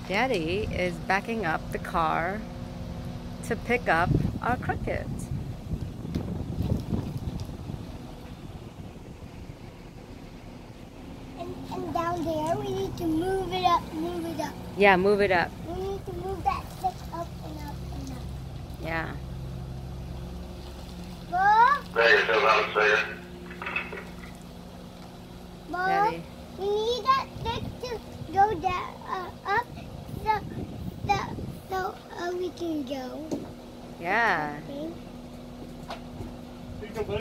Daddy is backing up the car to pick up our cricket. And down there, we need to move it up, move it up. Yeah, move it up. We need to move that stick up and up and up. Yeah. Mom? Mom? Daddy. We need that stick to go down, up so we can go. Yeah. Okay?